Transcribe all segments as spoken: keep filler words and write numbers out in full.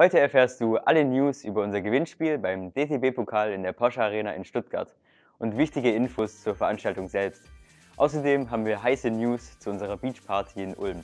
Heute erfährst du alle News über unser Gewinnspiel beim D T B-Pokal in der Porsche Arena in Stuttgart und wichtige Infos zur Veranstaltung selbst. Außerdem haben wir heiße News zu unserer Beachparty in Ulm.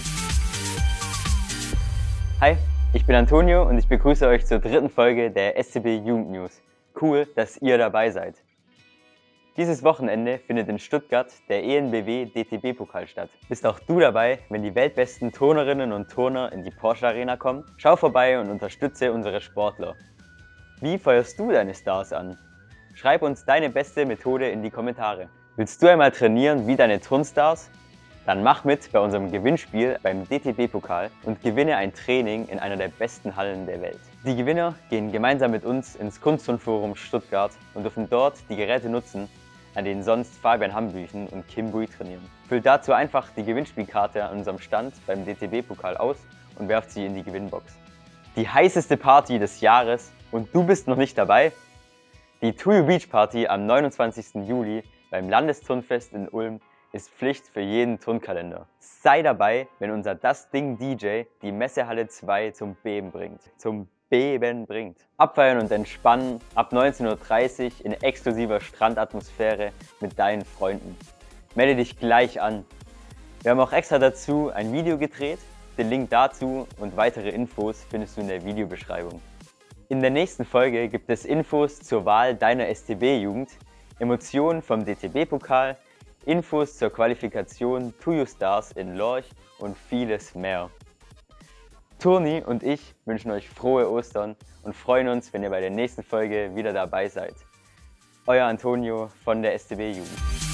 Hi, ich bin Antonio und ich begrüße euch zur dritten Folge der S C B Jugend News. Cool, dass ihr dabei seid. Dieses Wochenende findet in Stuttgart der E N B W D T B-Pokal statt. Bist auch du dabei, wenn die weltbesten Turnerinnen und Turner in die Porsche Arena kommen? Schau vorbei und unterstütze unsere Sportler. Wie feuerst du deine Stars an? Schreib uns deine beste Methode in die Kommentare. Willst du einmal trainieren wie deine Turnstars? Dann mach mit bei unserem Gewinnspiel beim D T B-Pokal und gewinne ein Training in einer der besten Hallen der Welt. Die Gewinner gehen gemeinsam mit uns ins Kunstturnforum Stuttgart und dürfen dort die Geräte nutzen, an denen sonst Fabian Hambüchen und Kim Bui trainieren. Füllt dazu einfach die Gewinnspielkarte an unserem Stand beim D T B-Pokal aus und werft sie in die Gewinnbox. Die heißeste Party des Jahres und du bist noch nicht dabei? Die Tuyu Beach Party am neunundzwanzigsten Juli beim Landesturnfest in Ulm ist Pflicht für jeden Turnkalender. Sei dabei, wenn unser Das Ding D J die Messehalle zwei zum Beben bringt. Zum Beben bringt. Abfeiern und entspannen ab neunzehn Uhr dreißig in exklusiver Strandatmosphäre mit deinen Freunden. Melde dich gleich an. Wir haben auch extra dazu ein Video gedreht. Den Link dazu und weitere Infos findest du in der Videobeschreibung. In der nächsten Folge gibt es Infos zur Wahl deiner S T B-Jugend, Emotionen vom D T B-Pokal, Infos zur Qualifikation Tuyu Stars in Lorch und vieles mehr. Turni und ich wünschen euch frohe Ostern und freuen uns, wenn ihr bei der nächsten Folge wieder dabei seid. Euer Antonio von der S T B-Jugend.